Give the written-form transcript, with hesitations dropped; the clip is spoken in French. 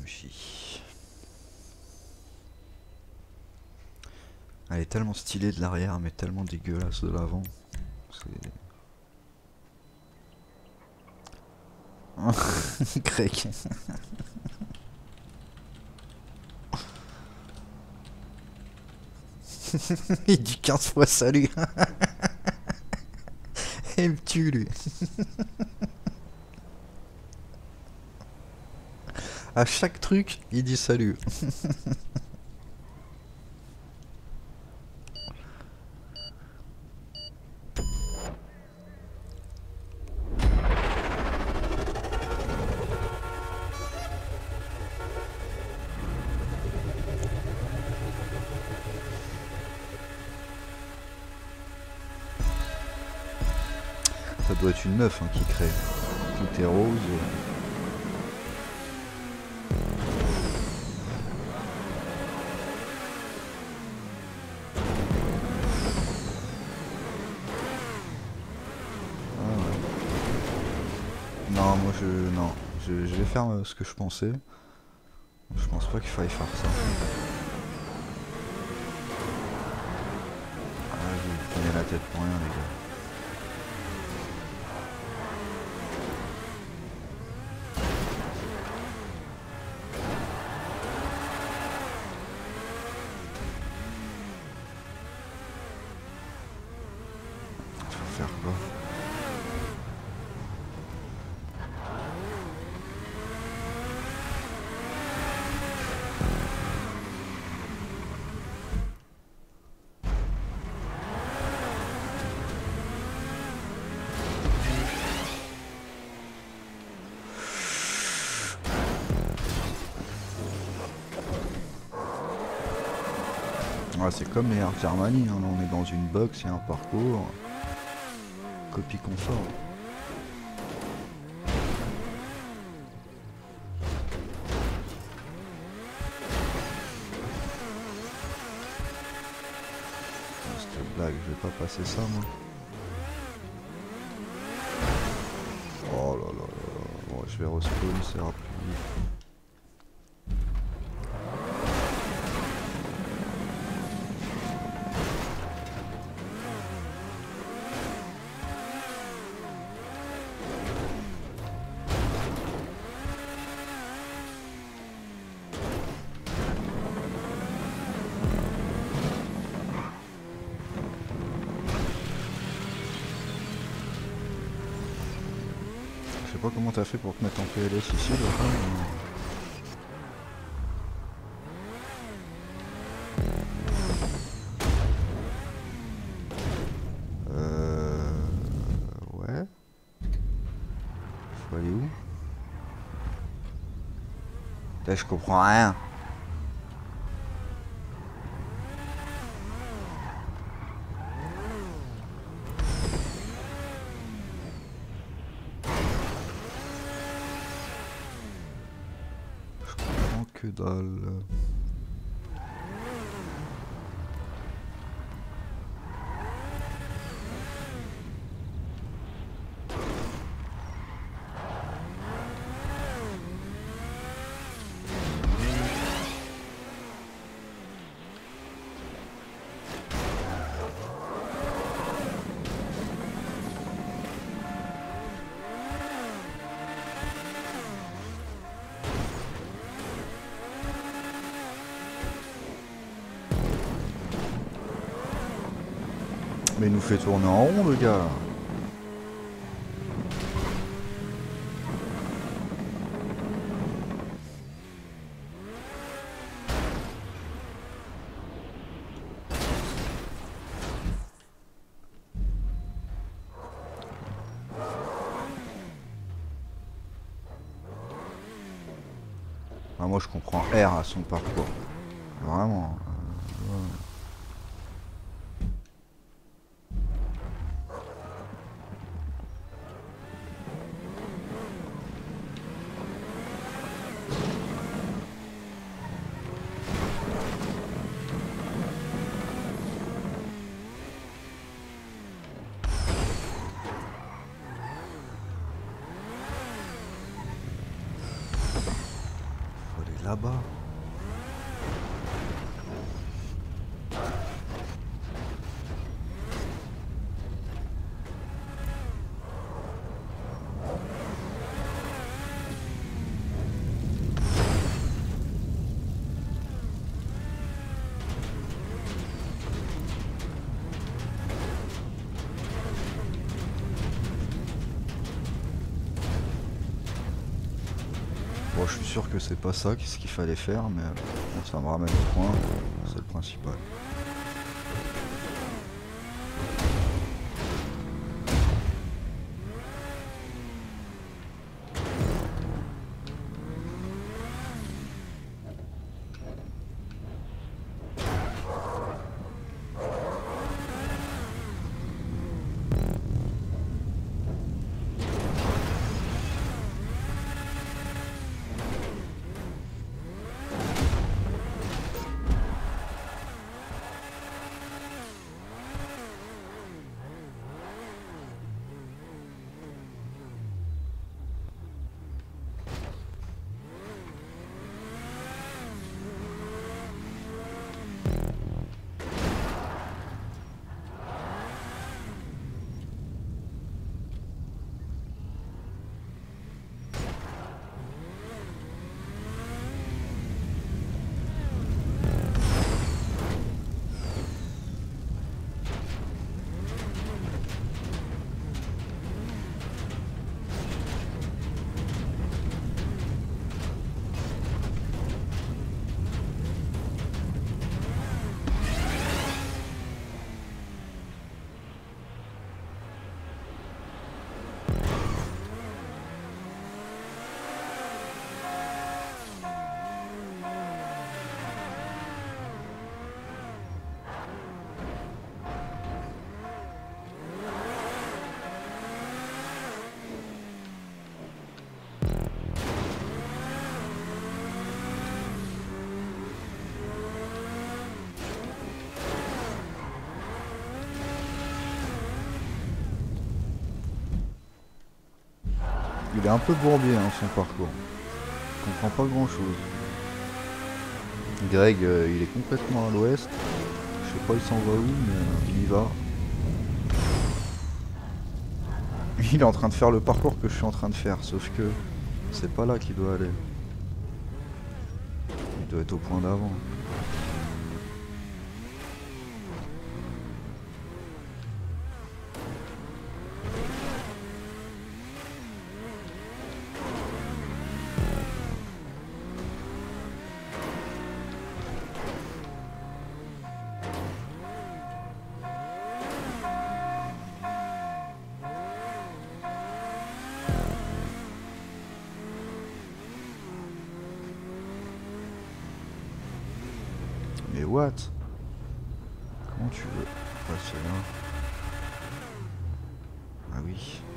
bougie. Elle est tellement stylée de l'arrière, mais tellement dégueulasse de l'avant. C'est... Grec. Il dit 15 fois salut. Il me tue lui. À chaque truc, il dit salut. Ça doit être une meuf qui crée. Tout est rose. Non, moi non, je vais faire ce que je pensais. Je pense pas qu'il faille faire ça. Ah, vous prenez la tête pour rien, les gars. Faut faire quoi? Ouais, c'est comme les Air Germany, hein. Là on est dans une box, il y a un parcours. Copie confort. Cette blague, je vais pas passer ça moi. Oh là là là là. Bon, je vais respawn, ça ira plus vite. Je sais pas comment t'as fait pour te mettre en PLS ici, là. Ouais. Faut aller où? Là, je comprends rien. Que dalle. Mais il nous fait tourner en rond, le gars. Ah, moi, je comprends R à son parcours. Vraiment. là-bas. Bon, je suis sûr que c'est pas ça ce qu'il fallait faire, mais bon, ça me ramène au point, c'est le principal. Il est un peu bourbier hein, son parcours. Je comprends pas grand chose. Greg il est complètement à l'ouest. Je sais pas il s'en va où mais il y va. Il est en train de faire le parcours que je suis en train de faire, sauf que c'est pas là qu'il doit aller. Il doit être au point d'avant. Mais what? Comment tu veux passer là? Ah oui.